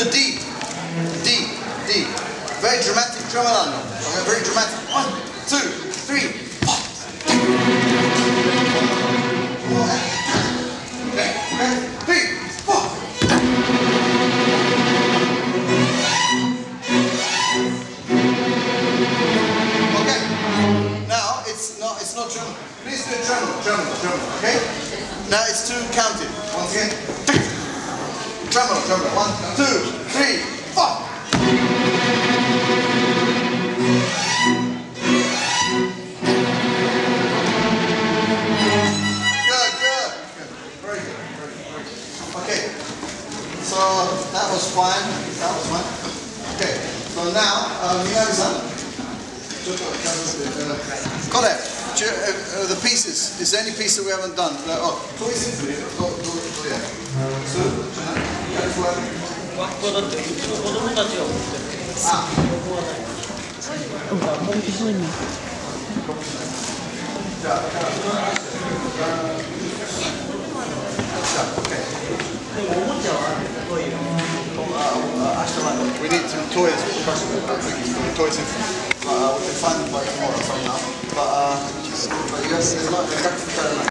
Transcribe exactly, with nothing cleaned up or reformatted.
the D. D. D. Very dramatic tremolando. Okay, very dramatic. One, two, three, four. Okay, okay, three, four. Okay. Now it's not it's not tremolo. Please do tremolo, tremolo, tremolo. Okay. Now it's two counted. Once again. Tremolo, tremolo. One, two, three, four. Okay, so that was fine, that was fine. Okay, so now, Minami-san, got it, uh, the pieces, is there any piece that we haven't done? Uh, oh, Toy Symphony, go, go, go, yeah. So, ah. Okay. We need some toys, toys in, uh, we can find them by tomorrow somehow. But, uh, but yes, there's not,